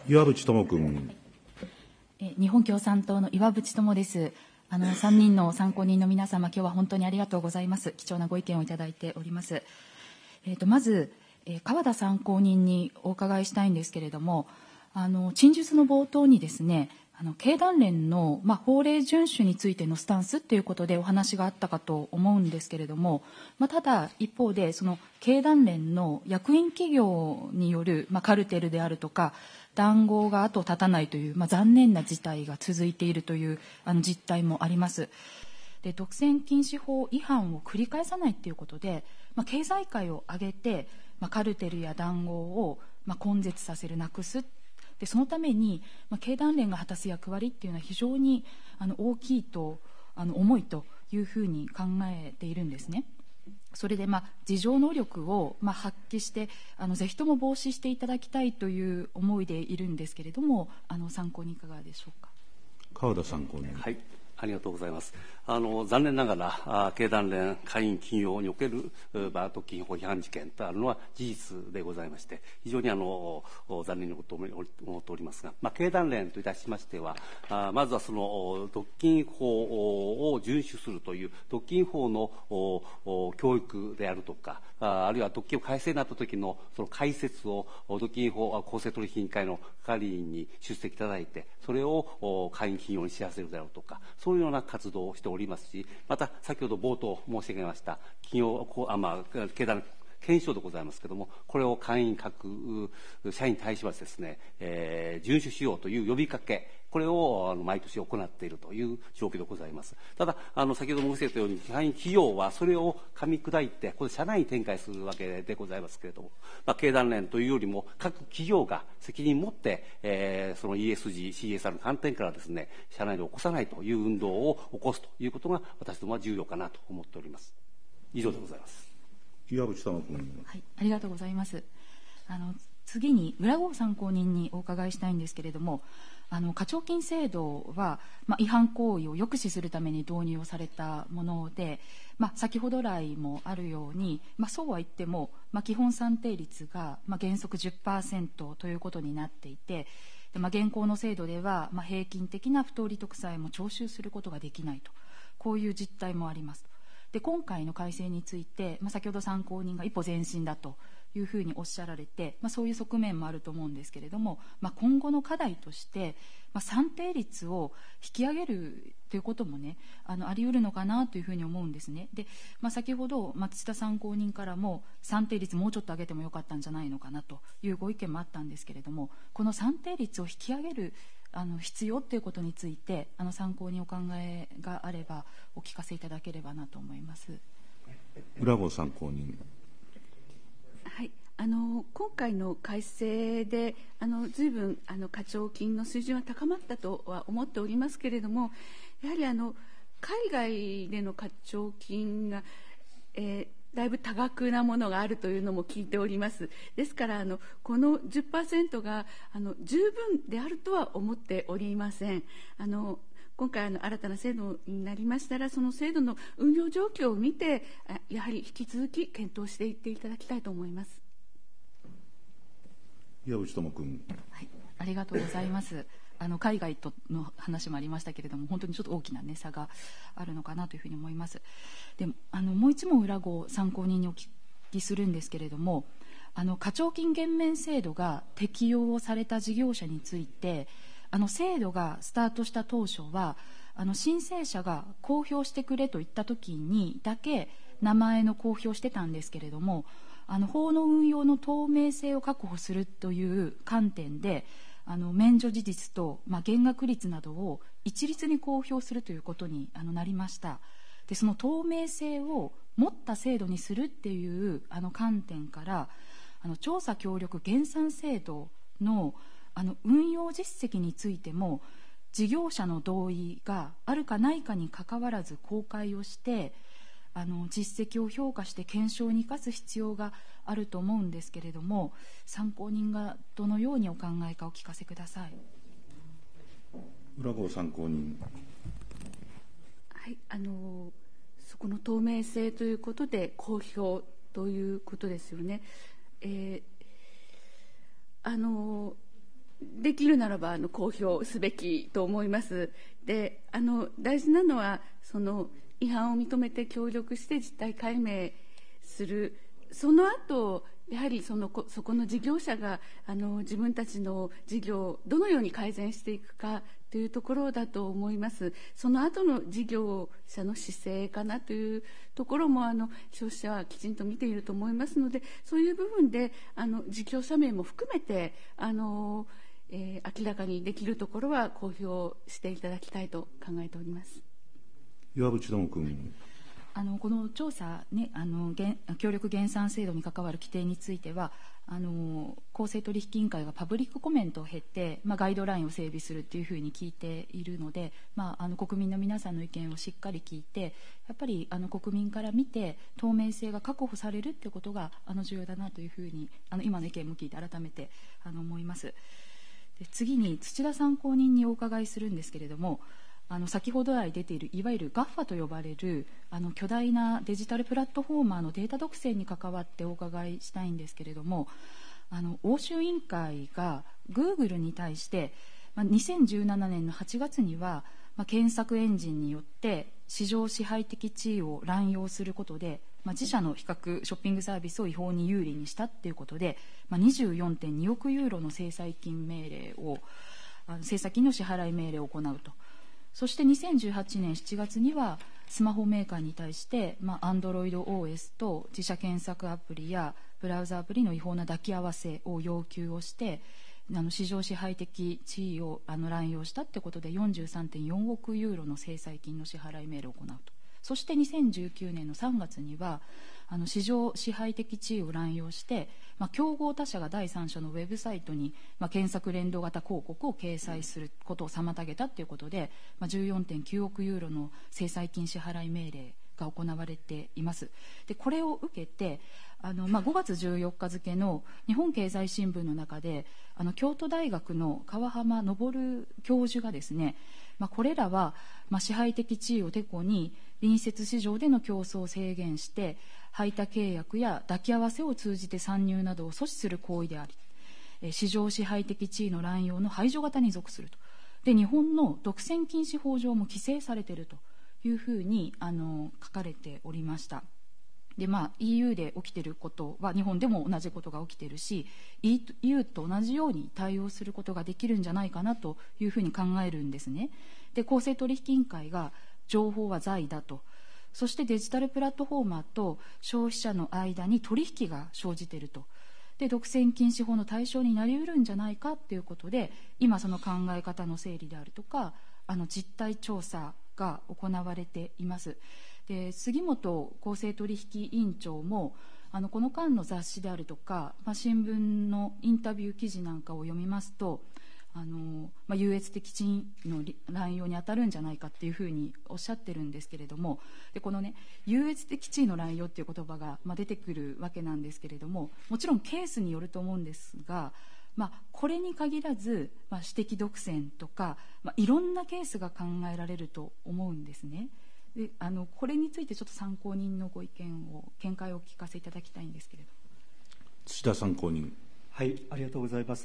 岩渕友君。 日本共産党の岩渕友です。3人の参考人の皆様、今日は本当にありがとうございます。貴重なご意見をいただいております。まず、川田参考人にお伺いしたいんですけれども、陳述の冒頭にですね、経団連の、法令遵守についてのスタンスということでお話があったかと思うんですけれども、ただ一方でその経団連の役員企業による、カルテルであるとか談合が後を絶たないという、残念な事態が続いているという実態もあります。で、独占禁止法違反を繰り返さないということで、経済界を挙げて、カルテルや談合を、根絶させる、なくす。でそのために、経団連が果たす役割っていうのは非常に大きいと重いというふうに考えているんですね。それで、自浄能力を、発揮してぜひとも防止していただきたいという思いでいるんですけれども、参考にいかがでしょうか。 川田参考人。 はい、ありがとうございます。残念ながら経団連会員企業における独禁法違反事件とあるのは事実でございまして、非常に残念なことを思っておりますが、経団連といたしましては、まずはその独禁法を遵守するという独禁法の教育であるとか、あるいは独禁法改正になった時のその解説を独禁法公正取引委員会の係員に出席いただいて、それを会員企業に知らせるであるとか、そういうような活動をしておりますし、また先ほど冒頭申し上げました経団連検証でございますけれども、これを会員各社員に対しましてですね、遵守しようという呼びかけ、これを毎年行っているという状況でございます。ただ先ほど申し上げたように、会員企業はそれを噛み砕いてこれ社内に展開するわけでございますけれども、経団連というよりも各企業が責任を持って、その ESG、CSR の観点からですね、社内で起こさないという運動を起こすということが私どもは重要かなと思っております。以上でございます。 岩渕友君。 はい、ありがとうございます。次に浦郷参考人にお伺いしたいんですけれども、課徴金制度は、違反行為を抑止するために導入をされたもので、先ほど来もあるように、そうは言っても、基本算定率が、原則 10% ということになっていて、で現行の制度では、平均的な不当利得さえも徴収することができないと、こういう実態もあります。で今回の改正について、先ほど参考人が一歩前進だというふうにおっしゃられて、そういう側面もあると思うんですけれども、今後の課題として、算定率を引き上げるということもね、あり得るのかなというふうに思うんですね。で、先ほど松下参考人からも算定率もうちょっと上げてもよかったんじゃないのかなというご意見もあったんですけれども、この算定率を引き上げる必要ということについて参考にお考えがあればお聞かせいただければなと思います。 浦郷参考人。 はい、今回の改正で随分課徴金の水準は高まったとは思っておりますけれども、やはり海外での課徴金が、だいぶ多額なものがあるというのも聞いております。ですからこの 10% が十分であるとは思っておりません。今回新たな制度になりましたら、その制度の運用状況を見てやはり引き続き検討していっていただきたいと思います。 岩渕友君。 はい、ありがとうございます。海外との話もありましたけれども、本当にちょっと大きな、差があるのかなというふうに思います。でもう一問浦郷参考人にお聞きするんですけれども、課徴金減免制度が適用をされた事業者について、制度がスタートした当初は申請者が公表してくれと言った時にだけ名前の公表してたんですけれども、法の運用の透明性を確保するという観点で免除事実と、減額率などを一律に公表するということになりました。でその透明性を持った制度にするっていう観点から調査協力減算制度の運用実績についても事業者の同意があるかないかにかかわらず公開をして実績を評価して検証に生かす必要があると思うんですけれども、参考人がどのようにお考えかお聞かせください。 浦郷参考人。 はい、そこの透明性ということで公表ということですよね。 できるならば公表すべきと思います。で、大事なのはその違反を認めて協力して実態解明する、その後やはりそこの事業者が自分たちの事業をどのように改善していくかというところだと思います。その後の事業者の姿勢かなというところも消費者はきちんと見ていると思いますので、そういう部分で事業者名も含めて明らかにできるところは公表していただきたいと考えております。 岩渕智君。 この調査、ね、協力減産制度に関わる規定については公正取引委員会がパブリックコメントを経て、ガイドラインを整備するというふうに聞いているので、国民の皆さんの意見をしっかり聞いて、やっぱり国民から見て透明性が確保されるということが重要だなというふうに今の意見も聞いて改めて思います。で、次に土田参考人にお伺いするんですけれども、先ほど来出ているいわゆる GAFA と呼ばれる巨大なデジタルプラットフォーマーのデータ独占に関わってお伺いしたいんですけれども、欧州委員会が Google に対して2017年の8月には検索エンジンによって市場支配的地位を乱用することで自社の比較ショッピングサービスを違法に有利にしたということで 24.2 億ユーロの制裁金の支払い命令を行うと。そして2018年7月にはスマホメーカーに対して AndroidOS と自社検索アプリやブラウザアプリの違法な抱き合わせを要求をして市場支配的地位を乱用したということで 43.4 億ユーロの制裁金の支払い命令を行うと。そして2019年の3月には市場支配的地位を乱用して、競合他社が第三者のウェブサイトに、検索連動型広告を掲載することを妨げたということで、14.9 億ユーロの制裁金支払い命令が行われています。で、これを受けて5月14日付の日本経済新聞の中で京都大学の川浜昇教授がですね、これらは支配的地位をてこに隣接市場での競争を制限して配他契約や抱き合わせを通じて参入などを阻止する行為であり、市場支配的地位の乱用の排除型に属すると。で、日本の独占禁止法上も規制されているというふうに書かれておりました。で、EU で起きていることは日本でも同じことが起きているし EU と同じように対応することができるんじゃないかなというふうに考えるんですね。で、公正取引委員会が情報は財だと、そしてデジタルプラットフォーマーと消費者の間に取引が生じていると。で、独占禁止法の対象になりうるんじゃないかということで、今その考え方の整理であるとか実態調査が行われています。で、杉本公正取引委員長もこの間の雑誌であるとか、新聞のインタビュー記事なんかを読みますと優越的地位の乱用に当たるんじゃないかっていうふうにおっしゃってるんですけれども、で、このね、優越的地位の乱用っていう言葉が出てくるわけなんですけれども、もちろんケースによると思うんですが、これに限らず、私的独占とか、いろんなケースが考えられると思うんですね。で、これについてちょっと参考人のご意見を見解をお聞かせいただきたいんですけれど。 土田参考人。 はい、ありがとうございます。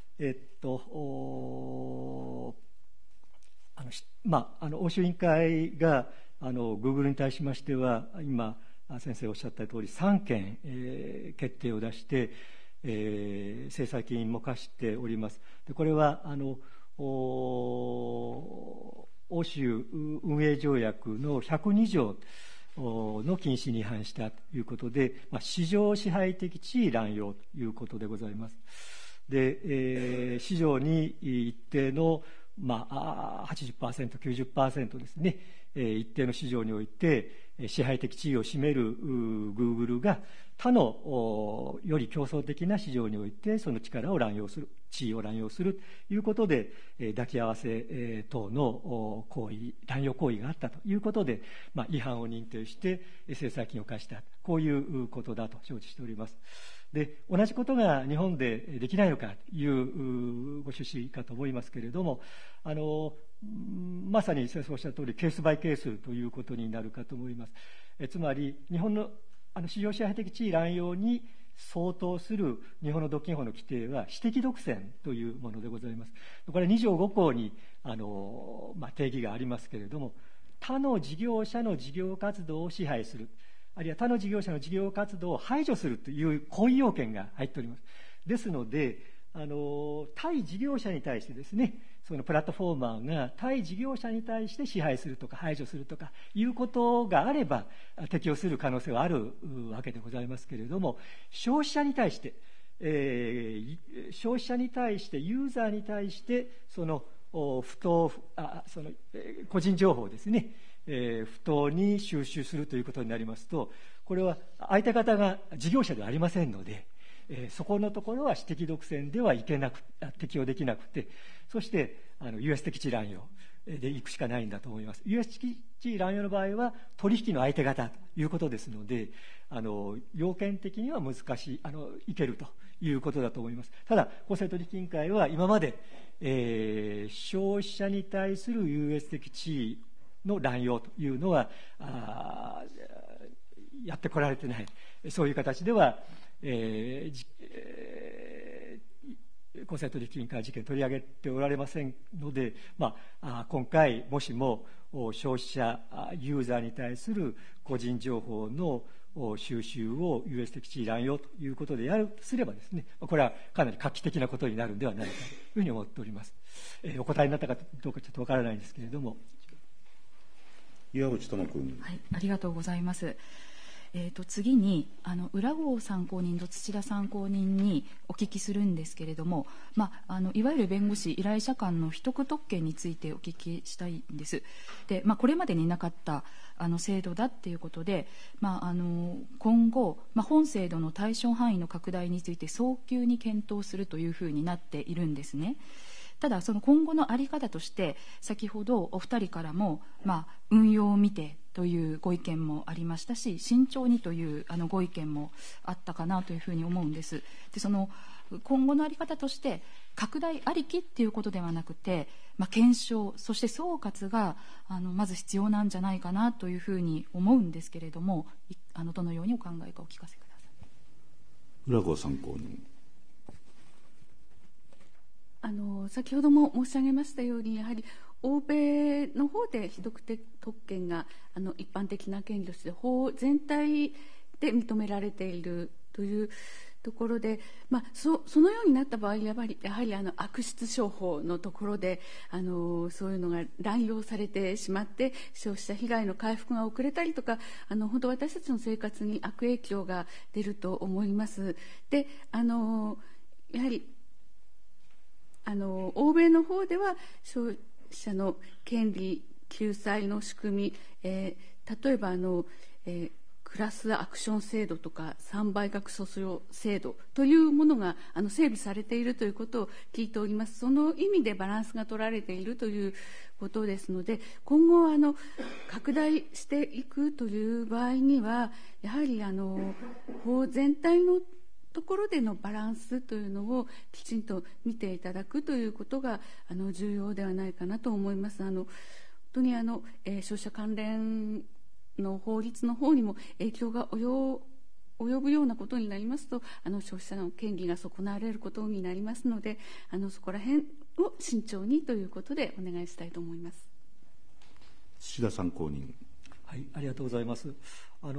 欧州委員会がGoogle に対しましては、今先生おっしゃった通り3件、決定を出して、制裁金も課しております。で、これは欧州運営条約の102条の禁止に違反したということで、市場支配的地位乱用ということでございます。で、市場に一定の、80%、90% ですね、一定の市場において支配的地位を占めるGoogleが他のより競争的な市場においてその力を乱用する、地位を乱用するということで、抱き合わせ等の行為、乱用行為があったということで、違反を認定して制裁金を課した、こういうことだと承知しております。で、同じことが日本でできないのかというご趣旨かと思いますけれども、まさに先生おっしゃる通りケースバイケースということになるかと思います。つまり日本の市場支配的地位乱用に相当する日本の独禁法の規定は私的独占というものでございます。これは2条5項に定義がありますけれども、他の事業者の事業活動を支配する、あるいは他の事業者の事業活動を排除するという行為要件が入っております。ですので、対事業者に対してですね、そのプラットフォーマーが対事業者に対して支配するとか排除するとかいうことがあれば適用する可能性はあるわけでございますけれども、消費者に対して、消費者に対してユーザーに対してその個人情報をですね、不当に収集するということになりますと、これは相手方が事業者ではありませんので、そこのところは私的独占で適用できなくて、そして優越的地乱用でいくしかないんだと思います。優越的地乱用の場合は取引の相手方ということですので、要件的には難しいいけるということだと思います。ただ公正取引委員会は今まで、消費者に対する優越的地位の乱用というのはやってこられてない、そういう形では公正取引委員会事件取り上げておられませんので、今回もしも消費者ユーザーに対する個人情報の収集を優越的地位乱用ということでやるとすればですね、これはかなり画期的なことになるんではないかというふうに思っております。お答えになったかどうかちょっとわからないんですけれども。 岩渕智君。 はい、ありがとうございます。次に浦郷参考人と土田参考人にお聞きするんですけれども、いわゆる弁護士依頼者間の秘匿特権についてお聞きしたいんです。で、これまでになかった制度だっていうことで、今後、本制度の対象範囲の拡大について早急に検討するというふうになっているんですね。ただその今後の在り方として、先ほどお二人からも、運用を見てというご意見もありましたし、慎重にというご意見もあったかなというふうに思うんです。で、その今後の在り方として拡大ありきっていうことではなくて、検証、そして総括がまず必要なんじゃないかなというふうに思うんですけれども、どのようにお考えかお聞かせください。 浦郷参考人。 先ほども申し上げましたように、やはり欧米の方で秘匿特権が一般的な権利として法全体で認められているというところで、そのようになった場合、やはり悪質商法のところでそういうのが乱用されてしまって消費者被害の回復が遅れたりとか、本当私たちの生活に悪影響が出ると思います。で、やはり欧米の方では消費者の権利救済の仕組み、例えばクラスアクション制度とか3倍額訴訟制度というものが整備されているということを聞いております。その意味でバランスが取られているということですので、今後拡大していくという場合には、やはり法全体のところでのバランスというのをきちんと見ていただくということが重要ではないかなと思います。本当に消費者関連の法律の方にも影響が及ぶようなことになりますと、消費者の権利が損なわれることになりますので、そこら辺を慎重にということでお願いしたいと思います。 土田参考人。 はい、ありがとうございます。こ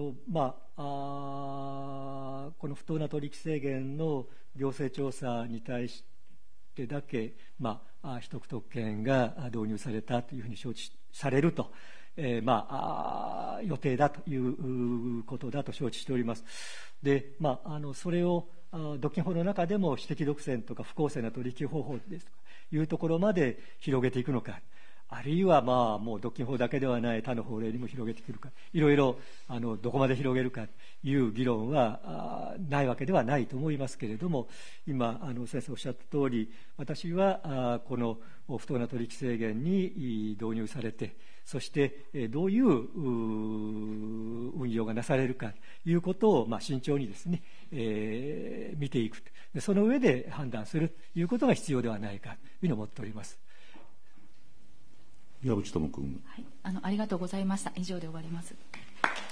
の不当な取引制限の行政調査に対してだけ、秘匿特権が導入されたというふうに承知されると、予定だということだと承知しております。で、それを独禁法の中でも私的独占とか不公正な取引方法ですとかいうところまで広げていくのか、あるいはもう独禁法だけではない他の法令にも広げてくるか、いろいろどこまで広げるかという議論はないわけではないと思いますけれども、今先生おっしゃった通り、私はこの不当な取引制限に導入されて、そしてどういう運用がなされるかということを慎重にですね、見ていく、その上で判断するということが必要ではないかというふうに思っております。 岩渕智君。 はい、ありがとうございました。以上で終わります。